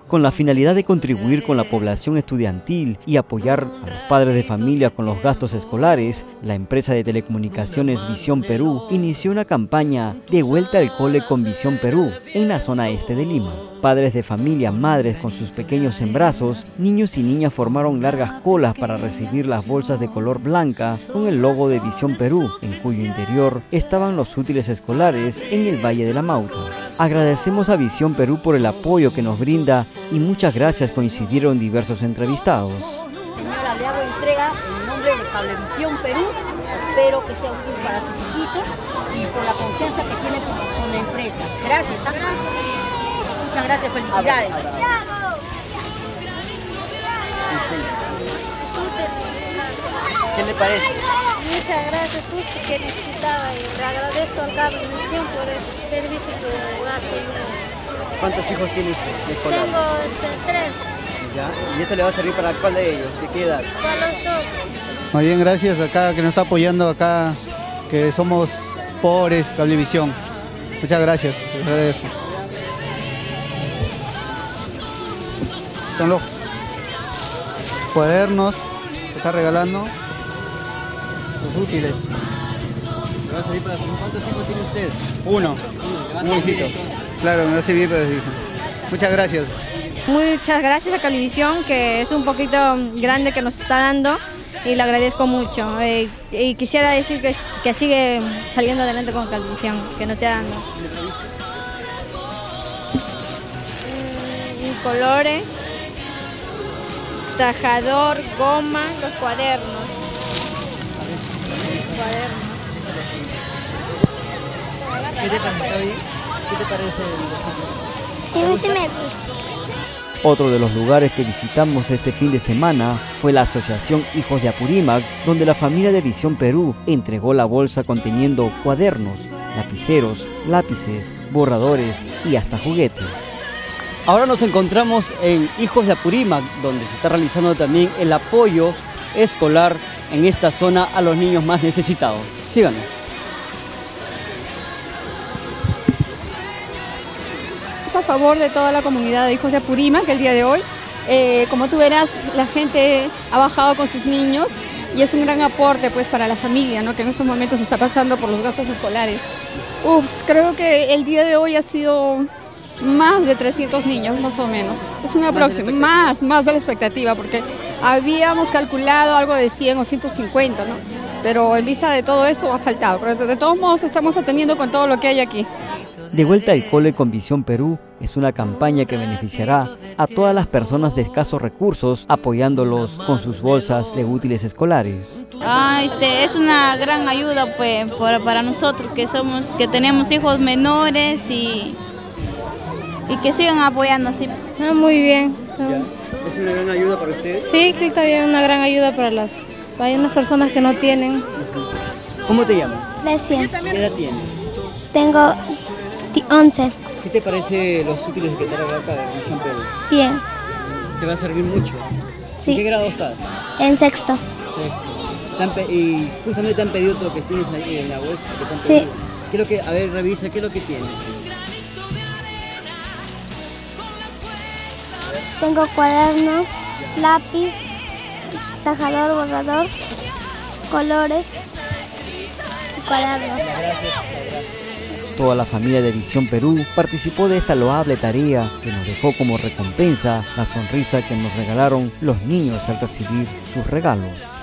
Con la finalidad de contribuir con la población estudiantil y apoyar a los padres de familia con los gastos escolares, la empresa de telecomunicaciones Visión Perú inició una campaña de vuelta al cole con Visión Perú en la zona este de Lima. Padres de familia, madres con sus pequeños en brazos, niños y niñas formaron largas colas para recibir las bolsas de color blanca con el logo de Visión Perú, en cuyo interior estaban los útiles escolares en el Valle de la Mauta. Agradecemos a Visión Perú por el apoyo que nos brinda y muchas gracias, coincidieron diversos entrevistados. Señora, le hago entrega en nombre de Cablevisión Perú. Espero que sea útil para sus hijitos y por la confianza que tiene con la empresa. Gracias. Muchas gracias, felicidades. ¿Qué le parece? Muchas gracias, justo que necesitaba y le agradezco al Cablevisión por ese servicio que da conmigo. ¿Cuántos hijos tiene usted de escolar? Tengo 3. ¿Ya? ¿Y esto le va a servir para cuál de ellos? ¿De qué edad? Para los 2. Muy bien, gracias acá que nos está apoyando acá, que somos pobres, Cablevisión. Muchas gracias, les agradezco. Son los cuadernos que está regalando, los útiles. ¿Le va a servir para cuántos hijos tiene usted? Uno, un hijito. Claro, me va a servir para eso. Muchas gracias. Muchas gracias a Cablevisión, que es un poquito grande que nos está dando y le agradezco mucho. Y quisiera decir que sigue saliendo adelante con Cablevisión, que nos está dando. Colores, tajador, goma, los cuadernos. ¿Qué te parece? ¿Qué te parece? Sí, me gusta. Otro de los lugares que visitamos este fin de semana fue la asociación Hijos de Apurímac, donde la familia de Visión Perú entregó la bolsa conteniendo cuadernos, lapiceros, lápices, borradores y hasta juguetes. Ahora nos encontramos en Hijos de Apurímac, donde se está realizando también el apoyo escolar en esta zona a los niños más necesitados. Síganos. A favor de toda la comunidad de Hijos de Apurímac el día de hoy. Como tú verás, la gente ha bajado con sus niños y es un gran aporte pues para la familia, ¿no?, que en estos momentos está pasando por los gastos escolares. Creo que el día de hoy ha sido más de 300 niños más o menos. Es una más de la expectativa, porque habíamos calculado algo de 100 o 150, ¿no? Pero en vista de todo esto ha faltado. Pero de todos modos estamos atendiendo con todo lo que hay aquí. De vuelta al cole con Visión Perú es una campaña que beneficiará a todas las personas de escasos recursos, apoyándolos con sus bolsas de útiles escolares. Es una gran ayuda pues para nosotros que tenemos hijos menores y que sigan apoyando así. Muy bien. ¿Es una gran ayuda para ustedes? Sí, que está bien, una gran ayuda para unas personas que no tienen. ¿Cómo te llamas? Recién. ¿Qué edad tienes? Tengo 11. ¿Qué te parece los útiles que te trae acá de Visión Perú? Bien. ¿Te va a servir mucho? Sí. ¿En qué grado estás? En sexto. Y justamente te han pedido todo lo que tienes ahí en la bolsa. Sí. ¿Qué es lo que, a ver, revisa, ¿qué es lo que tiene? Tengo cuaderno, lápiz, tajador, borrador, colores y cuadernos. Toda la familia de Visión Perú participó de esta loable tarea que nos dejó como recompensa la sonrisa que nos regalaron los niños al recibir sus regalos.